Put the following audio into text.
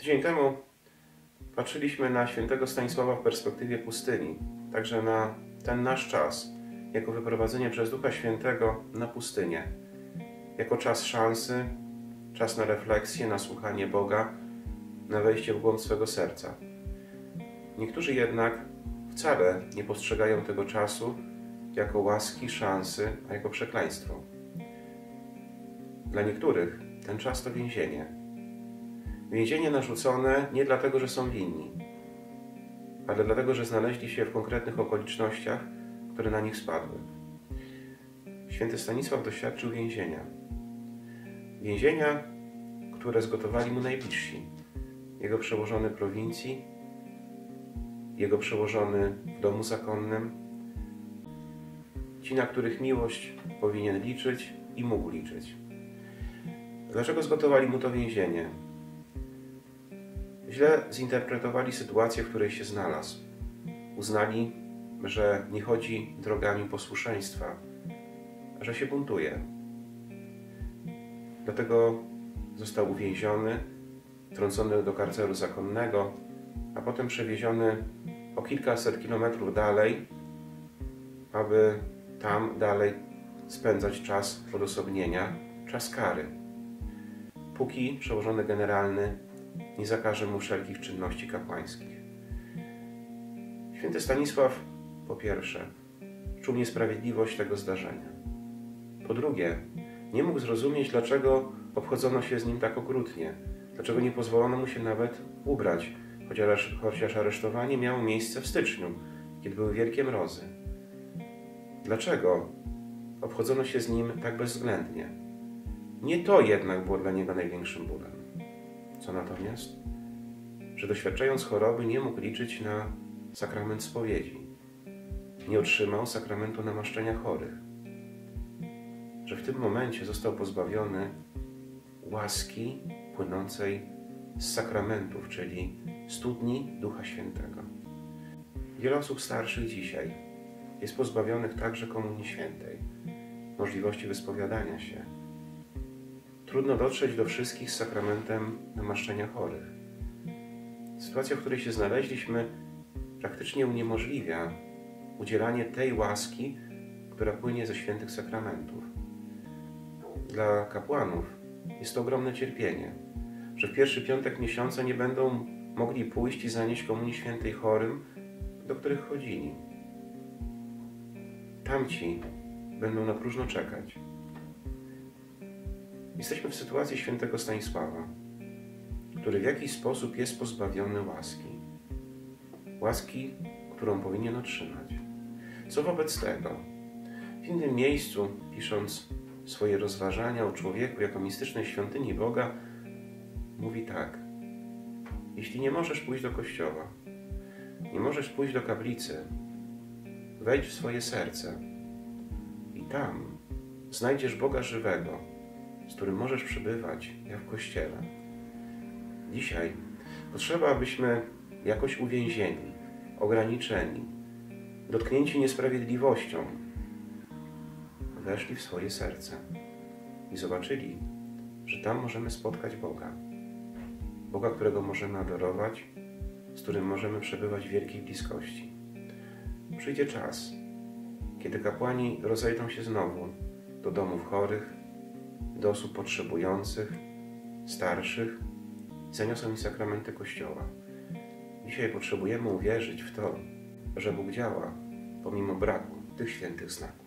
Tydzień temu patrzyliśmy na świętego Stanisława w perspektywie pustyni, także na ten nasz czas, jako wyprowadzenie przez Ducha Świętego na pustynię, jako czas szansy, czas na refleksję, na słuchanie Boga, na wejście w głąb swego serca. Niektórzy jednak wcale nie postrzegają tego czasu jako łaski, szansy, a jako przekleństwo. Dla niektórych ten czas to więzienie. Więzienie narzucone nie dlatego, że są winni, ale dlatego, że znaleźli się w konkretnych okolicznościach, które na nich spadły. Święty Stanisław doświadczył więzienia. Więzienia, które zgotowali mu najbliżsi. Jego przełożony prowincji, jego przełożony w domu zakonnym, ci, na których miłość powinien liczyć i mógł liczyć. Dlaczego zgotowali mu to więzienie? Źle zinterpretowali sytuację, w której się znalazł. Uznali, że nie chodzi drogami posłuszeństwa, że się buntuje. Dlatego został uwięziony, wtrącony do karceru zakonnego, a potem przewieziony o kilkaset kilometrów dalej, aby tam dalej spędzać czas odosobnienia, czas kary. Póki przełożony generalny nie zakaże mu wszelkich czynności kapłańskich. Święty Stanisław, po pierwsze, czuł niesprawiedliwość tego zdarzenia. Po drugie, nie mógł zrozumieć, dlaczego obchodzono się z nim tak okrutnie, dlaczego nie pozwolono mu się nawet ubrać, chociaż aresztowanie miało miejsce w styczniu, kiedy były wielkie mrozy. Dlaczego obchodzono się z nim tak bezwzględnie? Nie to jednak było dla niego największym bólem. Co natomiast? Że doświadczając choroby nie mógł liczyć na sakrament spowiedzi. Nie otrzymał sakramentu namaszczenia chorych. Że w tym momencie został pozbawiony łaski płynącej z sakramentów, czyli studni Ducha Świętego. Wiele osób starszych dzisiaj jest pozbawionych także Komunii Świętej, możliwości wyspowiadania się. Trudno dotrzeć do wszystkich z sakramentem namaszczenia chorych. Sytuacja, w której się znaleźliśmy, praktycznie uniemożliwia udzielanie tej łaski, która płynie ze świętych sakramentów. Dla kapłanów jest to ogromne cierpienie, że w pierwszy piątek miesiąca nie będą mogli pójść i zanieść Komunii Świętej chorym, do których chodzili. Tamci będą na próżno czekać. Jesteśmy w sytuacji świętego Stanisława, który w jakiś sposób jest pozbawiony łaski. Łaski, którą powinien otrzymać. Co wobec tego? W innym miejscu, pisząc swoje rozważania o człowieku jako mistycznej świątyni Boga, mówi tak: jeśli nie możesz pójść do kościoła, nie możesz pójść do kaplicy, wejdź w swoje serce i tam znajdziesz Boga żywego, z którym możesz przebywać jak w kościele. Dzisiaj potrzeba, abyśmy jakoś uwięzieni, ograniczeni, dotknięci niesprawiedliwością, weszli w swoje serce i zobaczyli, że tam możemy spotkać Boga. Boga, którego możemy adorować, z którym możemy przebywać w wielkiej bliskości. Przyjdzie czas, kiedy kapłani rozejdą się znowu do domów chorych, do osób potrzebujących, starszych i zaniosą im sakramenty Kościoła. Dzisiaj potrzebujemy uwierzyć w to, że Bóg działa pomimo braku tych świętych znaków.